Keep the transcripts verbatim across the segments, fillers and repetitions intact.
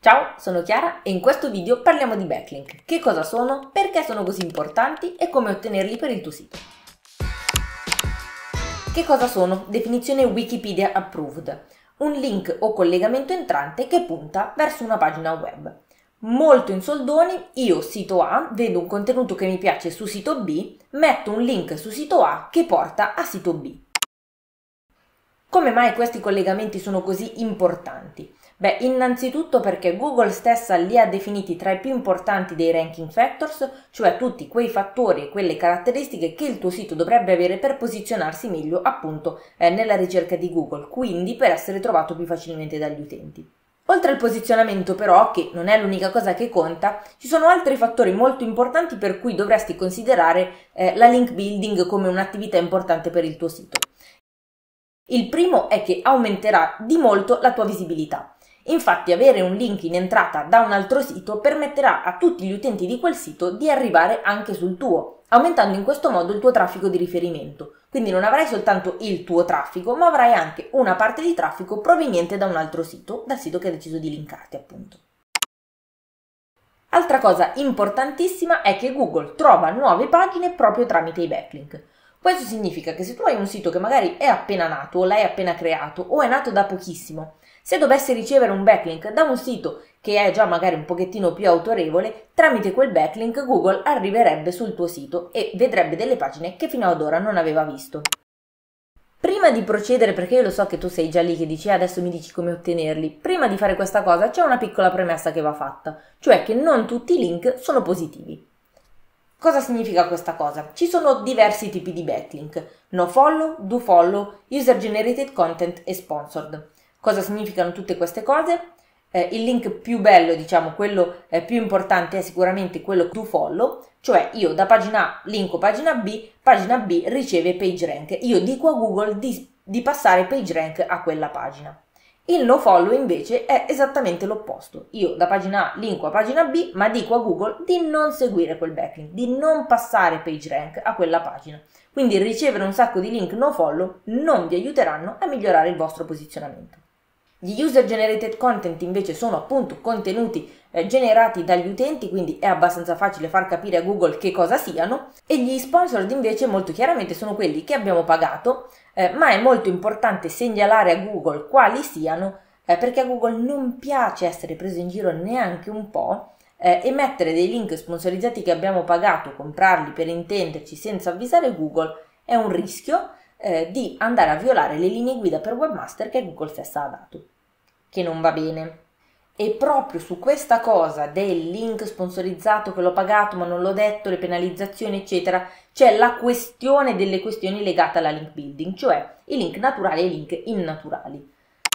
Ciao, sono Chiara e in questo video parliamo di backlink. Che cosa sono, perché sono così importanti e come ottenerli per il tuo sito. Che cosa sono? Definizione Wikipedia Approved. Un link o collegamento entrante che punta verso una pagina web. Molto in soldoni, io sito A, vedo un contenuto che mi piace su sito B, metto un link su sito A che porta a sito B. Come mai questi collegamenti sono così importanti? Beh, innanzitutto perché Google stessa li ha definiti tra i più importanti dei ranking factors, cioè tutti quei fattori e quelle caratteristiche che il tuo sito dovrebbe avere per posizionarsi meglio appunto eh, nella ricerca di Google, quindi per essere trovato più facilmente dagli utenti. Oltre al posizionamento però, che non è l'unica cosa che conta, ci sono altri fattori molto importanti per cui dovresti considerare eh, la link building come un'attività importante per il tuo sito. Il primo è che aumenterà di molto la tua visibilità. Infatti avere un link in entrata da un altro sito permetterà a tutti gli utenti di quel sito di arrivare anche sul tuo, aumentando in questo modo il tuo traffico di riferimento. Quindi non avrai soltanto il tuo traffico, ma avrai anche una parte di traffico proveniente da un altro sito, dal sito che hai deciso di linkarti appunto. Altra cosa importantissima è che Google trova nuove pagine proprio tramite i backlink. Questo significa che se tu hai un sito che magari è appena nato o l'hai appena creato o è nato da pochissimo, se dovessi ricevere un backlink da un sito che è già magari un pochettino più autorevole, tramite quel backlink Google arriverebbe sul tuo sito e vedrebbe delle pagine che fino ad ora non aveva visto. Prima di procedere, perché io lo so che tu sei già lì che dici adesso mi dici come ottenerli, prima di fare questa cosa c'è una piccola premessa che va fatta, cioè che non tutti i link sono positivi. Cosa significa questa cosa? Ci sono diversi tipi di backlink: no follow, do follow, user generated content e sponsored. Cosa significano tutte queste cose? Eh, il link più bello, diciamo, quello eh, più importante è sicuramente quello do follow, cioè io da pagina A linko pagina B, pagina B riceve PageRank, io dico a Google di, di passare PageRank a quella pagina. Il no follow invece è esattamente l'opposto, io da pagina A linko a pagina B, ma dico a Google di non seguire quel backlink, di non passare PageRank a quella pagina. Quindi ricevere un sacco di link no follow non vi aiuteranno a migliorare il vostro posizionamento. Gli user generated content invece sono appunto contenuti eh, generati dagli utenti, quindi è abbastanza facile far capire a Google che cosa siano, e gli sponsored invece molto chiaramente sono quelli che abbiamo pagato, eh, ma è molto importante segnalare a Google quali siano, eh, perché a Google non piace essere preso in giro neanche un po', eh, e mettere dei link sponsorizzati che abbiamo pagato, comprarli per intenderci senza avvisare Google, è un rischio Eh, di andare a violare le linee guida per webmaster che Google stessa ha dato, che non va bene. E proprio su questa cosa del link sponsorizzato che l'ho pagato ma non l'ho detto, le penalizzazioni eccetera, c'è la questione delle questioni legate alla link building, cioè i link naturali e i link innaturali.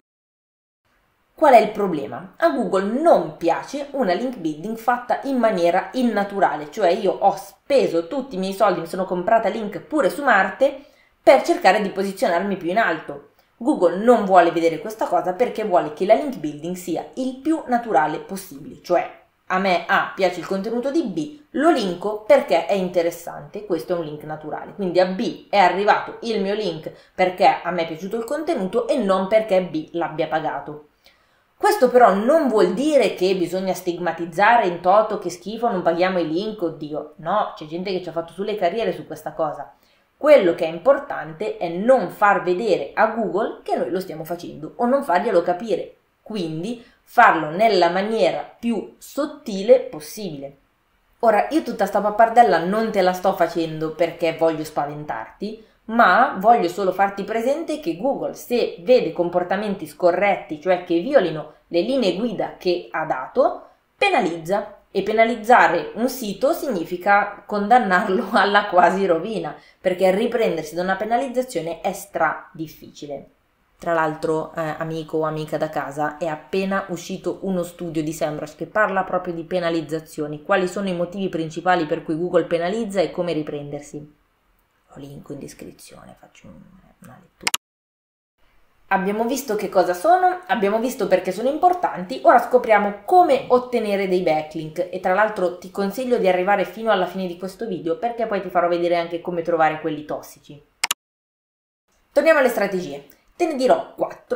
Qual è il problema? A Google non piace una link building fatta in maniera innaturale, cioè io ho speso tutti i miei soldi, mi sono comprata link pure su Marte per cercare di posizionarmi più in alto. Google non vuole vedere questa cosa perché vuole che la link building sia il più naturale possibile, cioè a me A piace il contenuto di B, lo linko perché è interessante, questo è un link naturale, quindi a B è arrivato il mio link perché a me è piaciuto il contenuto e non perché B l'abbia pagato. Questo però non vuol dire che bisogna stigmatizzare in toto, che schifo, non paghiamo i link, oddio, no, c'è gente che ci ha fatto sulle carriere su questa cosa. Quello che è importante è non far vedere a Google che noi lo stiamo facendo o non farglielo capire, quindi farlo nella maniera più sottile possibile. Ora, io tutta sta pappardella non te la sto facendo perché voglio spaventarti, ma voglio solo farti presente che Google, se vede comportamenti scorretti, cioè che violino le linee guida che ha dato, penalizza. E penalizzare un sito significa condannarlo alla quasi rovina, perché riprendersi da una penalizzazione è stra difficile. Tra l'altro, eh, amico o amica da casa, è appena uscito uno studio di Semrush che parla proprio di penalizzazioni, quali sono i motivi principali per cui Google penalizza e come riprendersi. Lo linko in descrizione, faccio una lettura. Abbiamo visto che cosa sono, abbiamo visto perché sono importanti, ora scopriamo come ottenere dei backlink e tra l'altro ti consiglio di arrivare fino alla fine di questo video perché poi ti farò vedere anche come trovare quelli tossici. Torniamo alle strategie, te ne dirò quattro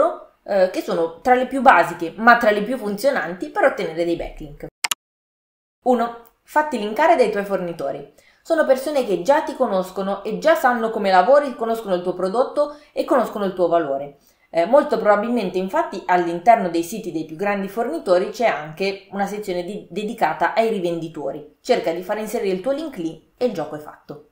eh, che sono tra le più basiche ma tra le più funzionanti per ottenere dei backlink. uno. Fatti linkare dai tuoi fornitori. Sono persone che già ti conoscono e già sanno come lavori, conoscono il tuo prodotto e conoscono il tuo valore. Eh, molto probabilmente infatti all'interno dei siti dei più grandi fornitori c'è anche una sezione di, dedicata ai rivenditori. Cerca di far inserire il tuo link lì e il gioco è fatto.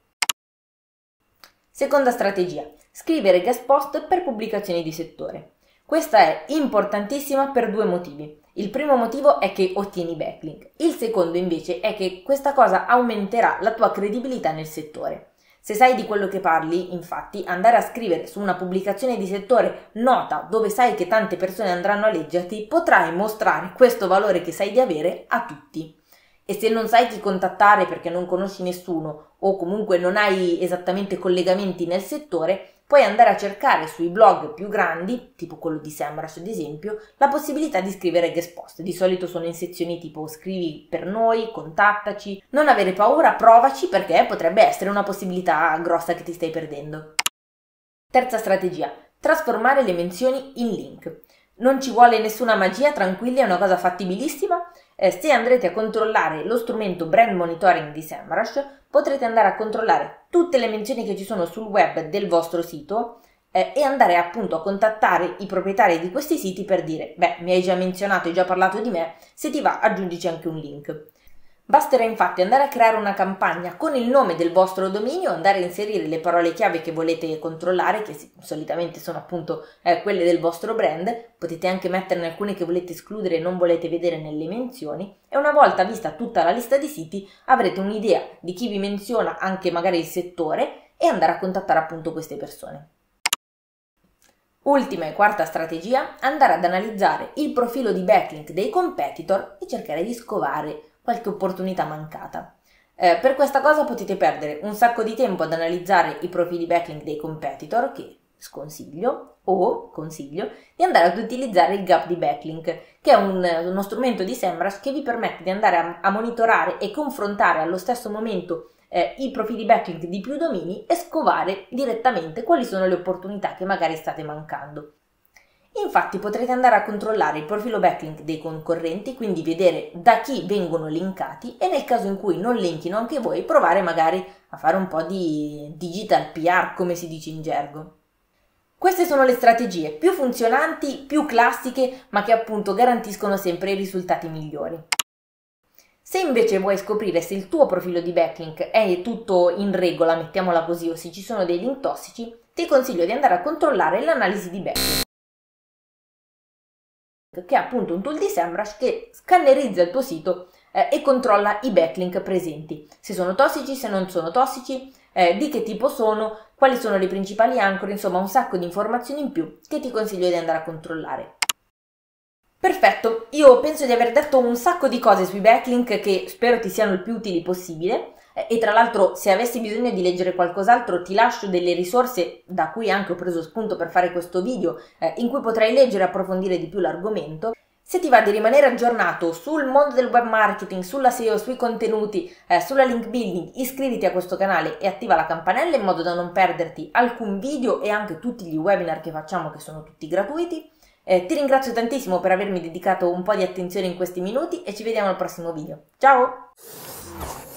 Seconda strategia. Scrivere guest post per pubblicazioni di settore. Questa è importantissima per due motivi. Il primo motivo è che ottieni backlink, il secondo invece è che questa cosa aumenterà la tua credibilità nel settore. Se sai di quello che parli, infatti, andare a scrivere su una pubblicazione di settore nota dove sai che tante persone andranno a leggerti, potrai mostrare questo valore che sai di avere a tutti. E se non sai chi contattare perché non conosci nessuno o comunque non hai esattamente collegamenti nel settore, puoi andare a cercare sui blog più grandi, tipo quello di SEMrush ad esempio, la possibilità di scrivere guest post. Di solito sono in sezioni tipo scrivi per noi, contattaci, non avere paura, provaci perché potrebbe essere una possibilità grossa che ti stai perdendo. Terza strategia, trasformare le menzioni in link. Non ci vuole nessuna magia, tranquilli, è una cosa fattibilissima. Eh, se andrete a controllare lo strumento Brand Monitoring di SEMrush, potrete andare a controllare tutte le menzioni che ci sono sul web del vostro sito eh, e andare appunto a contattare i proprietari di questi siti per dire: beh, mi hai già menzionato, hai già parlato di me, se ti va aggiungici anche un link. Basterà infatti andare a creare una campagna con il nome del vostro dominio, andare a inserire le parole chiave che volete controllare, che solitamente sono appunto eh, quelle del vostro brand. Potete anche metterne alcune che volete escludere e non volete vedere nelle menzioni, e una volta vista tutta la lista di siti avrete un'idea di chi vi menziona, anche magari il settore, e andare a contattare appunto queste persone. Ultima e quarta strategia, andare ad analizzare il profilo di backlink dei competitor e cercare di scovare qualche opportunità mancata. Eh, per questa cosa potete perdere un sacco di tempo ad analizzare i profili backlink dei competitor, che sconsiglio, o consiglio di andare ad utilizzare il gap di backlink, che è un, uno strumento di SEMrush che vi permette di andare a, a monitorare e confrontare allo stesso momento eh, i profili backlink di più domini e scovare direttamente quali sono le opportunità che magari state mancando. Infatti potrete andare a controllare il profilo backlink dei concorrenti, quindi vedere da chi vengono linkati, e nel caso in cui non linkino anche voi, provare magari a fare un po' di digital P R, come si dice in gergo. Queste sono le strategie più funzionanti, più classiche, ma che appunto garantiscono sempre i risultati migliori. Se invece vuoi scoprire se il tuo profilo di backlink è tutto in regola, mettiamola così, o se ci sono dei link tossici, ti consiglio di andare a controllare l'analisi di backlink, che è appunto un tool di SEMrush che scannerizza il tuo sito eh, e controlla i backlink presenti, se sono tossici, se non sono tossici, eh, di che tipo sono, quali sono le principali ancore, insomma un sacco di informazioni in più che ti consiglio di andare a controllare. Perfetto, io penso di aver detto un sacco di cose sui backlink che spero ti siano il più utili possibile. E tra l'altro, se avessi bisogno di leggere qualcos'altro, ti lascio delle risorse da cui anche ho preso spunto per fare questo video, eh, in cui potrai leggere e approfondire di più l'argomento. Se ti va di rimanere aggiornato sul mondo del web marketing, sulla S E O, sui contenuti, eh, sulla link building, iscriviti a questo canale e attiva la campanella in modo da non perderti alcun video e anche tutti gli webinar che facciamo, che sono tutti gratuiti. Eh, ti ringrazio tantissimo per avermi dedicato un po' di attenzione in questi minuti e ci vediamo al prossimo video. Ciao!